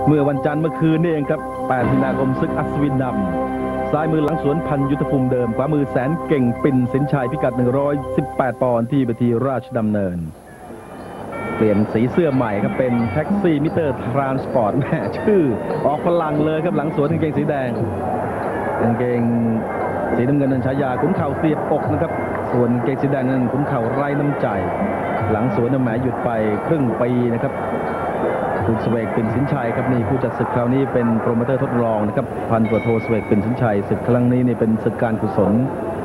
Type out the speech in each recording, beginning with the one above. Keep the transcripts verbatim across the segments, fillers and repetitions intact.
เมื่อวันจันทร์เมื่อคืนนี่เองครับแปดมีนาคมศึกอัศวินดำซ้ายมือหลังสวนพันยุทธภูมิเดิมขวามือแสนเก่งปิ่นสินชัยพิกัดหนึ่งร้อยสิบแปดปอนด์ที่เวทีราชดำเนินเปลี่ยนสีเสื้อใหม่ครับเป็นแท็กซี่มิเตอร์ทรานสปอร์ตแม่ชื่อออกพลังเลยครับหลังสวนกางเกงสีแดงกางเกงสีน้ำเงินนั้นฉายาขุนเข่าเสียบอกนะครับส่วนกางเกงสีแดงนั้นขุนเข่าไร้น้ำใจหลังสวนนั้นแหมหยุดไปครึ่งปีนะครับคุณสเวกปิ่นสินชัยครับนี่ผู้จัดศึกคราวนี้เป็นโปรโมเตอร์ทดลองนะครับพันตำรวจโทสเวกปิ่นสินชัยศึกครั้งนี้นี่เป็นศึกการกุศล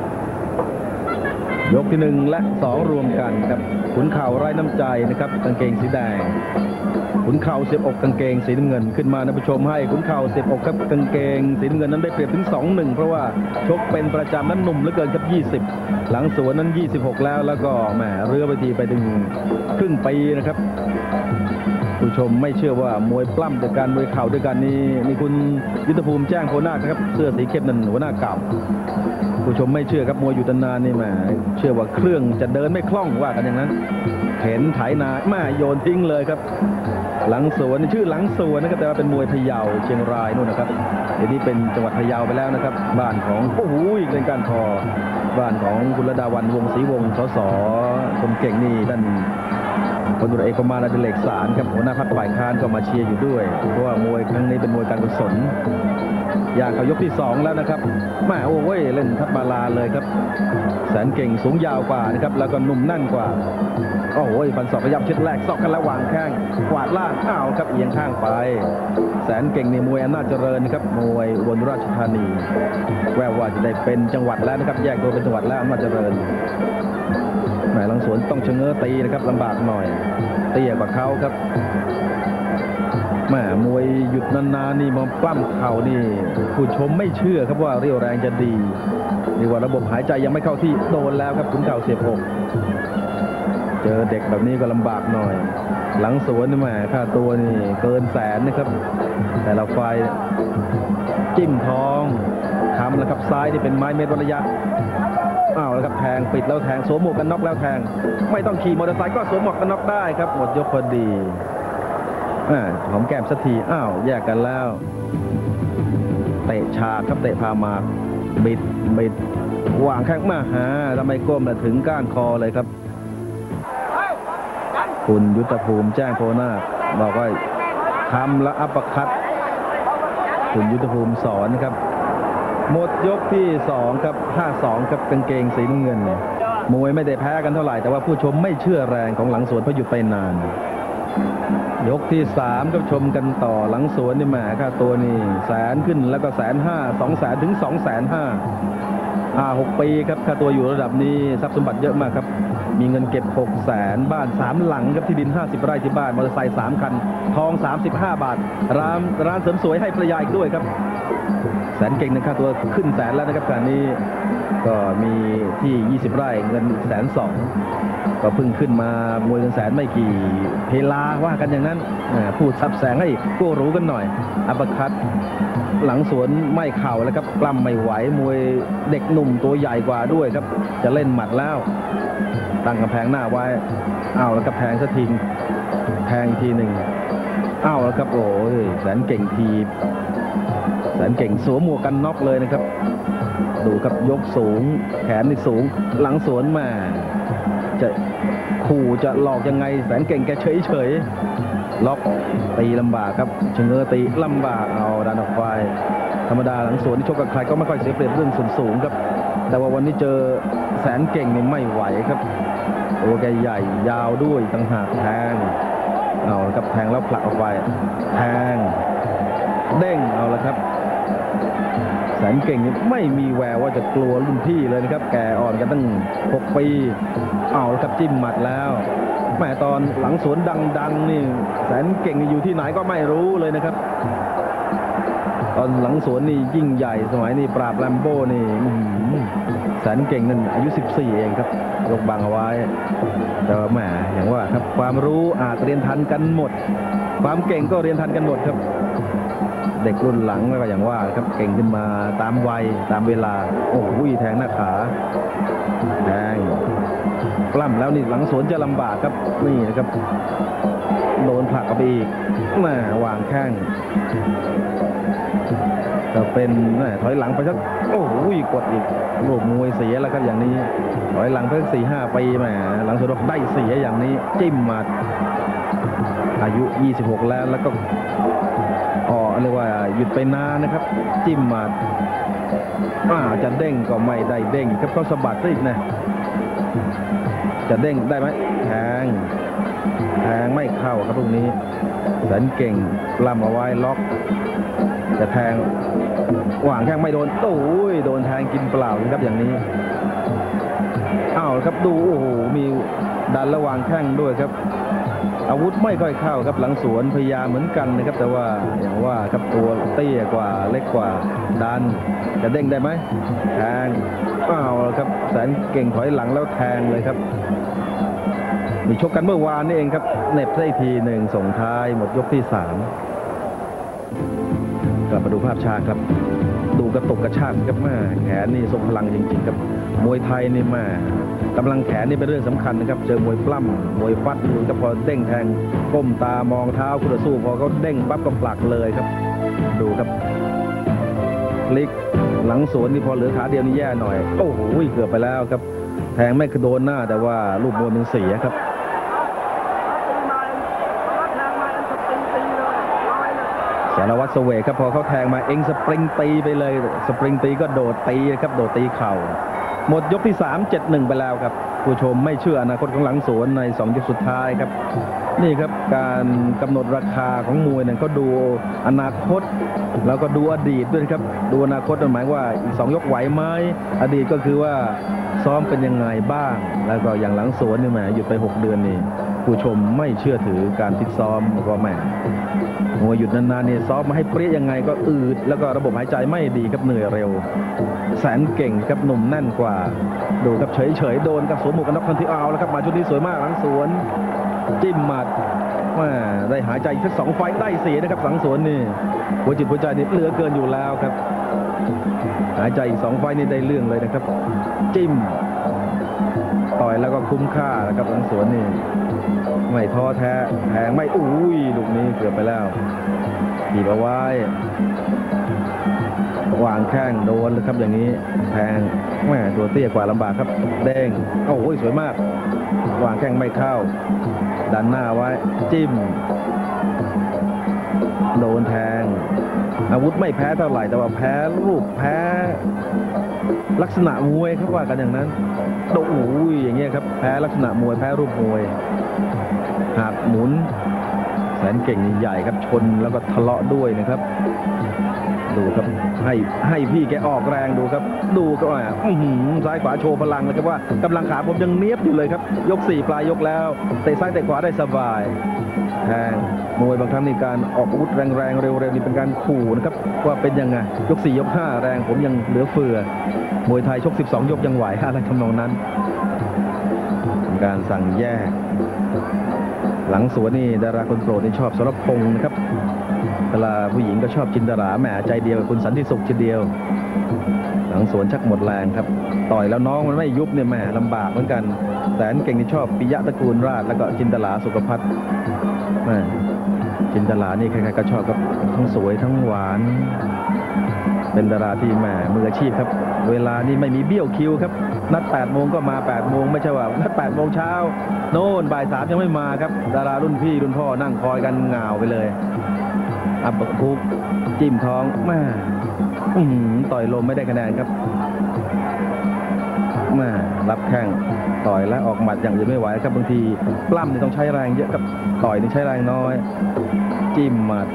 ยกที่หนึ่งและสองรวมกันครับขุนเข่าไร้น้ำใจนะครับกางเกงสีแดงขุนเข่าเสียบอกกางเกงสีน้ำเงินขึ้นมานะผู้ชมให้ขุนเข่าเสียบอกครับกางเกงสีน้ำเงินนั้นได้เปรียบถึง สองหนึ่ง เพราะว่าชกเป็นประจำนั้นหนุ่มเหลือเกินครับยี่สิบหลังสวนนั้นยี่สิบหกแล้วแล้วก็แหมเรือไปทีไปถึงครึ่งปีนะครับผู้ชมไม่เชื่อว่ามวยปล้ำด้วยกันมวยเข่าด้วยกันนี่นี่คุณยุทธภูมิแจ้งโพนาคนะครับเสื้อสีเข้มนั่นหัวหน้าเก่าผู้ชมไม่เชื่อครับมวยอยู่นานนี่แหมเชื่อว่าเครื่องจะเดินไม่คล่องว่ากันอย่างนั้นเห็นไถนาแม่โยนทิ้งเลยครับหลังสวนชื่อหลังสวนนะครับแต่ว่าเป็นมวยพะเยาเชียงรายนู่นนะครับเดี๋ยวนี้เป็นจังหวัดพะเยาไปแล้วนะครับบ้านของโอ้โหอีกเรื่องการทอบ้านของคุณระดาวันวงศรีวงศ์สสคนเก่งนี่ท่านพลตำรวจเอกประมาณอดิเรกสารครับหัวหน้าพรรคฝ่ายค้านก็มาเชียร์อยู่ด้วยเพราะว่ามวยครั้งนี้เป็นมวยการกุศลอย่างเขายกที่สองแล้วนะครับแม่โอ้ยเล่นทัพมาลาเลยครับแสนเก่งสูงยาวกว่านะครับแล้วก็นุ่มนั่นกว่าโอ้โหฟันศอกขยับชิดแรกศอกกันแล้ววางแข้งกวาดล่างอ้าวครับเอียงข้างไปแสนเก่งในมวยอำนาจเจริญครับมวยอุบลราชธานีแววว่าจะได้เป็นจังหวัดแล้วนะครับแยกตัวเป็นจังหวัดแล้วอำนาจเจริญแหมหลังสวนต้องเชงเง้อตีนะครับลำบากหน่อยเตี้ยกว่าเขาครับแหมมวยหยุดนานๆนี่มาปล้ำเข่านี่ผู้ชมไม่เชื่อครับว่าเรี่ยวแรงจะดีนี่ว่าระบบหายใจยังไม่เข้าที่โดนแล้วครับขุนเข่าเสียบหกเจอเด็กแบบนี้ก็ลำบากหน่อยหลังสวนนี่แหมค่าตัวนี่เกินแสนนะครับแต่ละไฟจิ้มท้องทำแล้วครับซ้ายที่เป็นไม้เม็ดระยะอ้าวแล้วครับแทงปิดแล้วแทงสวมหมวกกันน็อกแล้วแทงไม่ต้องขี่มอเตอร์ไซค์ก็สวมหมวกกันน็อกได้ครับหมดยกพอดีหอมแก้มสักทีอ้าวแยกกันแล้วเตะฉากครับเตะพามาบิดบิดวางแข้งมาหาทำไมก้มแล้วถึงก้านคอเลยครับคุณยุทธภูมิแจ้งโพนาคบอกว่าทำและอัปเปอร์คัตคุณยุทธภูมิสอนครับหมดยกที่สองครับห้าสองครับกางเกงสีน้ำเงินมวยไม่ได้แพ้กันเท่าไหร่แต่ว่าผู้ชมไม่เชื่อแรงของหลังสวนเพราะหยุดไปนานยกที่สามก็ชมกันต่อหลังสวนนี่แหมค่าตัวนี่แสนขึ้นแล้วก็แสนห้าสองแสนถึงสองแสนห้าอ่าหกปีครับค่าตัวอยู่ระดับนี้ทรัพย์สมบัติเยอะมากครับมีเงินเก็บหกแสนบ้านสามหลังครับที่ดินห้าสิบไร่ที่บ้านมอเตอร์ไซค์สามคันทองสามสิบห้าบาทร้านร้านเสริมสวยให้ภรรยาอีกด้วยครับแสนเก่งนะค่าตัวขึ้นแสนแล้วนะครับการนี้ก็มีที่ยี่สิบไร่เงินแสนสองก็เพิ่งขึ้นมามวยเงินแสนไม่กี่เพลาว่ากันอย่างนั้นพูดซับแสงให้กู้รู้กันหน่อยอัปเปอร์คัตหลังสวนไม่เข่าแล้วครับกล้ำไม่ไหวมวยเด็กหนุ่มตัวใหญ่กว่าด้วยครับจะเล่นหมัดแล้วตั้งกำแพงหน้าไว้อ้าวแล้วก็แทงสักทีแทงทีหนึ่งอ้าวแล้วครับโอ้ยแสนเก่งทีแสนเก่งสวมหมวกกันน็อกเลยนะครับดูครับยกสูงแขนนี่สูงหลังสวนมาจะขู่จะหลอกยังไงแสนเก่งแกเฉยเฉยล็อกตีลำบากครับเชงเง้อตีลำบากเอาดันออกไปธรรมดาหลังสวนที่ชกกับใครก็ไม่ค่อยเสียเปรียบเรื่องส่วนสูงครับแต่ว่าวันนี้เจอแสนเก่งนี่ไม่ไหวครับตัวแกใหญ่ยาวด้วยต่างหากแทงเอาละครับแทงแล้วผลักออกไปแทงเด้งเอาละครับแสนเก่งนี่ไม่มีแววว่าจะกลัวรุ่นพี่เลยนะครับแกอ่อนกันตั้งหกปีเอาละครับจิ้มหมัดแล้วแม่ตอนหลังสวนดังๆนี่แสนเก่งอยู่ที่ไหนก็ไม่รู้เลยนะครับตอนหลังสวนนี่ยิ่งใหญ่สมัยนี้ปราบแลมโบ้นี่แสนเก่งนั่นอายุสิบสี่เองครับยกบังเอาไว้แต่ว่าแหมอย่างว่าครับความรู้อาจเรียนทันกันหมดความเก่งก็เรียนทันกันหมดครับเด็กรุ่นหลังก็อย่างว่าครับเก่งขึ้นมาตามวัยตามเวลาโอ้โหแทงหน้าขาแทงปล้ำแล้วนี่หลังสวนจะลำบากครับนี่นะครับโดนผลักเข้าไปอีกแม่วางแข้งจะเป็นแม่ถอยหลังไปสักโอ้โหกดอีกรูปมวยเสียแล้วครับอย่างนี้ถอยหลังเพิ่งสี่ห้าปีแม่หลังสุดได้เสียอย่างนี้จิ้มมาอายุยี่สิบหกแล้วแล้วก็อ๋อเรียกว่าหยุดไปนานนะครับจิ้มมาอ่าจะเด้งก็ไม่ได้เด้งครับเขาสะบัดอีกนะจะเด้งได้ไหมแทงแทงไม่เข้าครับตรงนี้แสนเก่งล่ำเอาไว้ล็อกจะแทงหว่างแข้งไม่โดนโอ้ยโดนแทงกินเปล่าครับอย่างนี้อ้าวครับดูโอ้โหมีดันระหว่างแข้งด้วยครับอาวุธไม่ค่อยเข้าครับหลังสวนพยายามเหมือนกันนะครับแต่ว่าอย่างว่าครับตัวเตี้ยกว่าเล็กกว่าดันจะเด้งได้ไหมแทงอ้าวครับแสนเก่งถอยหลังแล้วแทงเลยครับมีชกกันเมื่อวานนี่เองครับเน็บได้ทีหนึ่งส่งท้ายหมดยกที่สามกลับมาดูภาพช้าครับดูกระตุกกระชากครับแม่แขนนี่ทรงพลังจริงๆครับมวยไทยนี่แม่กำลังแขนนี่เป็นเรื่องสำคัญนะครับเจอมวยปล้ำมวยฟัดดูก็พอเด้งแทงก้มตามองเท้าคู่ต่อสู้พอเขาเด้งปั๊บก็ปลักเลยครับดูครับพลิกหลังสวนนี่พอเหลือขาเดียวนี่แย่หน่อยโอ้โหเกือบไปแล้วครับแทงไม่คือโดนหน้าแต่ว่าลูกมวยมันเสียครับสารวัตรเสวกครับพอเขาแทงมาเองสปริงตีไปเลยสปริงตีก็โดดตีครับโดดตีเข่าหมดยกที่สาม เจ็ดหนึ่งไปแล้วครับผู้ชมไม่เชื่ออนาคตของหลังสวนในสองยกสุดท้ายครับนี่ครับการกำหนดราคาของมวยเนี่ยเขาดูอนาคตแล้วก็ดูอดีตด้วยครับดูอนาคตหมายว่าอีกสองยกไหวไหมอดีตก็คือว่าซ้อมเป็นยังไงบ้างแล้วก็อย่างหลังสวนนี่แหมหยุดไปหกเดือนนี่ผู้ชมไม่เชื่อถือการฟิตซ้อมก็แหมมวยหยุดนานๆเนี่ยซ้อมมาให้เปรี้ยยังไงก็อืดแล้วก็ระบบหายใจไม่ดีครับเหนื่อยเร็วแสนเก่งครับหนุ่มแน่นกว่าดูครับเฉยๆโดนกับสวมหมวกกันน็อกทันทีเอาแล้วครับมาชุดนี้สวยมากหลังสวนจิ้มหมัดมาได้หายใจอีกสักสองไฟได้เสียนะครับหลังสวนนี่หัวจิตหัวใจนี่เหลือเกินอยู่แล้วครับหายใจอีกสองไฟนี่ได้เรื่องเลยนะครับจิ้มต่อยแล้วก็คุ้มค่านะครับหลังสวนนี่ไม่ท้อแท้แทงไม่อุ้ยลูกนี้เกือบไปแล้วบีบเอาไว้วางแข้งโดนเลยครับอย่างนี้แทงแม่ตัวเตี้ยกว่าลำบากครับเด้งโอ้ยสวยมากวางแข้งไม่เข้าดันหน้าไว้จิ้มโดนแทงอาวุธไม่แพ้เท่าไหร่แต่ว่าแพ้รูปแพ้ลักษณะมวยเขาว่ากันอย่างนั้นโอ้ยอย่างเงี้ยครับแพ้ลักษณะมวยแพ้รูปมวยหากหมุนแสนเก่งใหญ่ครับชนแล้วก็ทะเลาะด้วยนะครับดูครับให้ให้พี่แกออกแรงดูครับดูก็ว่าซ้ายขวาโชว์พลังเลยครับว่ากำลังขาผมยังเนี้ยบอยู่เลยครับยกสี่ปลายยกแล้วเตะซ้ายเตะขวาได้สบายแทงมวยบางครั้งในการออกอาวุธแรงๆเร็วๆนี่เป็นการขู่นะครับว่าเป็นยังไงยกสี่ยกห้าแรงผมยังเหลือเฟือมวยไทยชกสิบสองยกยังไหวอะไรทำนองนั้นการสั่งแยกหลังสวนนี่ดาราคนโปรดนี่ชอบสรพงษ์นะครับเวลาผู้หญิงก็ชอบจินดาราแหมใจเดียวกับคุณสันติสุขทีเดียวหลังสวนชักหมดแรงครับต่อยแล้วน้องมันไม่ยุบเนี่ยแหมลำบากเหมือนกันแสนเก่งที่ชอบปิยะตระกูลราชแล้วก็จินดาราสุขภัทรแหมจินดารานี่ใครๆก็ชอบครับทั้งสวยทั้งหวานเป็นดาราที่แหมมืออาชีพครับเวลานี่ไม่มีเบี้ยวคิวครับนัดแปดโมงก็มาแปดโมงไม่ใช่ว่านัดแปดโมงเช้าโน่นบ่ายสามยังไม่มาครับดารารุ่นพี่รุ่นพ่อนั่งคอยกันเหงาไปเลยอัปคุกจิ้มท้องแม่ต่อยลมไม่ได้คะแนนครับแม่รับแข้งต่อยและออกหมัดอย่างอื่นไม่ไหวครับบางทีปล้ำนี่ต้องใช้แรงเยอะครับต่อยนี่ใช้แรงน้อยจิ้มหมัด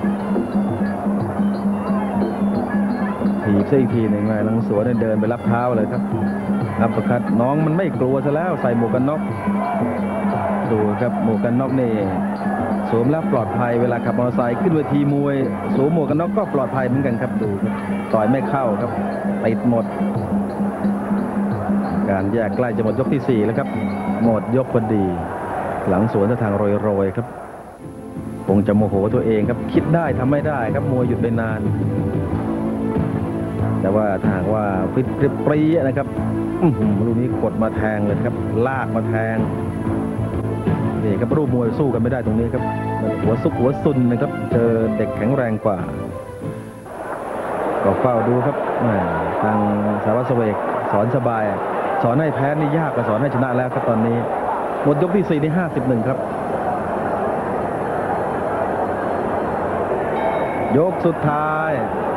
ถีบซะอีกทีหนึ่งไงหลังสวนเดินไปรับเท้าเลยครับอัปเปอร์คัตน้องมันไม่กลัวซะแล้วใส่หมวกกันน็อกดูครับหมวกกันน็อกนี่สวมแล้วปลอดภัยเวลาขับมอเตอร์ไซค์ขึ้นเวทีมวยสวมหมวกกันน็อกก็ปลอดภัยเหมือนกันครับดูครับต่อยไม่เข้าครับติดหมดการแยกใกล้จะหมดยกที่สี่แล้วครับหมดยกพอดีหลังสวนทางโรยๆครับคงจะโมโหตัวเองครับคิดได้ทำไม่ได้ครับมวยหยุดไปนานแต่ว่าถ้าหากว่าฟิตปรีนะครับลูกนี้กดมาแทงเลยครับลากมาแทงนี่ครับรูปมวยสู้กันไม่ได้ตรงนี้ครับหัวซุกหัวซุนนะครับเจอเด็กแข็งแรงกว่าก็เฝ้าดูครับทางสารวัตรเสวกสอนสบายสอนให้แพ้นี่ยากกว่าสอนให้ชนะแล้วครับตอนนี้หมดยกที่สี่ในห้าสิบเอ็ดครับยกสุดท้าย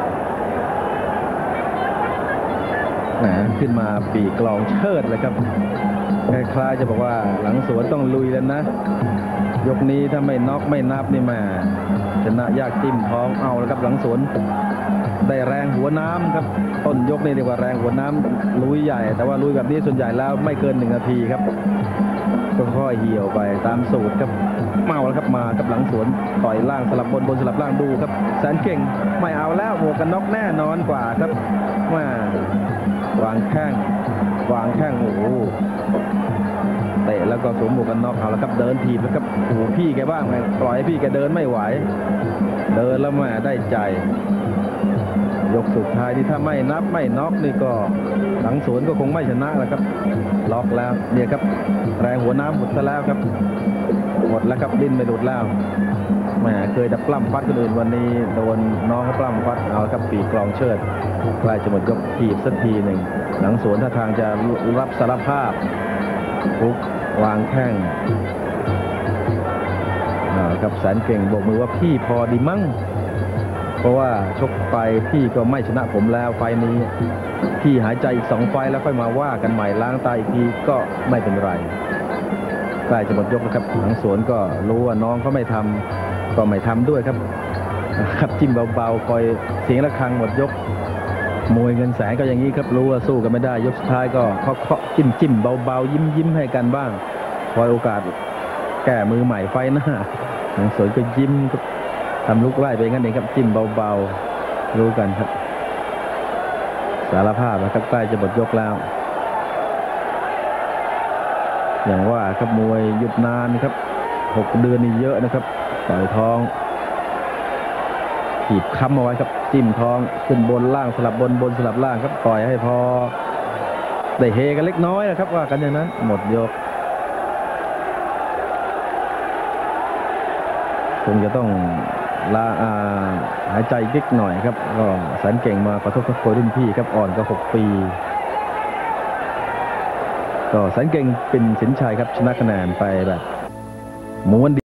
แหมขึ้นมาปีกลองเชิดเลยครับคล้ายๆจะบอกว่าหลังสวนต้องลุยแล้วนะยกนี้ถ้าไม่น็อกไม่นับนี่มาชนะยากจิ้มท้องเอาแล้วครับหลังสวนได้แรงหัวน้ำครับต้นยกนี่เรียกว่าแรงหัวน้ำลุยใหญ่แต่ว่าลุยแบบนี้ส่วนใหญ่แล้วไม่เกินหนึ่งนาทีครับค่อยๆเหี่ยวไปตามสูตรครับเมาแล้วครับมากับหลังสวนต่อยล่างสลับบนบนสลับล่างดูครับแสนเก่งไม่เอาแล้วหมวกกันน็อกแน่นอนกว่าครับมาวางแข้งวางแข้งโอ้โหเตะแล้วก็สวมหมวกกันน็อกเอาแล้วครับเดินถีบแล้วครับโอ้โหพี่แกบ้างไงปล่อยให้พี่แกเดินไม่ไหวเดินแล้วแม่ได้ใจยกสุดท้ายที่ถ้าไม่นับไม่น็อกนี่ก็หลังสวนก็คงไม่ชนะแล้วครับล็อกแล้วเนี่ยครับแรงหัวน้ำหมดซะแล้วครับหมดแล้วครับดิ้นไม่หลุดแล้วแหมเคยดับปล้ำฟัดคนอื่นวันนี้โดนน้องเขาปล้ำฟัดเอาครับปีกลองเชิดใกล้จะหมดยกถีบสักทีหนึ่งหลังสวนท่าทางจะรับสารภาพปุ๊บวางแข้งกับแสนเก่งโบกมือว่าพี่พอดีมั้งเพราะว่าชกไปพี่ก็ไม่ชนะผมแล้วไฟนี้พี่หายใจอีกสองไฟแล้วค่อยมาว่ากันใหม่ล้างตาอีกทีก็ไม่เป็นไรใกล้จะหมดยกแล้วครับหลังสวนก็รู้ว่าน้องเขาไม่ทำก็ไม่ทำด้วยครับครับจิ้มเบาๆคอยเสียงระฆังหมดยกมวยเงินแสนก็อย่างนี้ครับรู้ว่าสู้กันไม่ได้ยกสุดท้ายก็เคาะๆจิ้มจิ้มเบาๆยิ้มยิ้มให้กันบ้างคอยโอกาสแก้มือใหม่ไฟหน้าหลังสวนก็ยิ้มทำลุกไล่ไปงั้นเองครับจิ้มเบาๆรู้กันครับสารภาพนะครับใกล้จะหมดยกแล้วอย่างว่าครับมวยหยุดนานครับหกเดือนนี่เยอะนะครับต่อยท้องถีบค้ำเอาไว้ครับจิ้มท้องขึ้นบนล่างสลับบนบนสลับล่างครับต่อยให้พอได้เฮกันเล็กน้อยนะครับว่ากันอย่างนั้นหมดยกคงจะต้องลาอาหายใจนิดหน่อยครับก็แสนเก่งมาขอโทษขอโทษรุ่นพี่ครับอ่อนก็หกปีก็แสนเก่งเป็นสินชัยครับชนะคะแนนไปแบบม้วน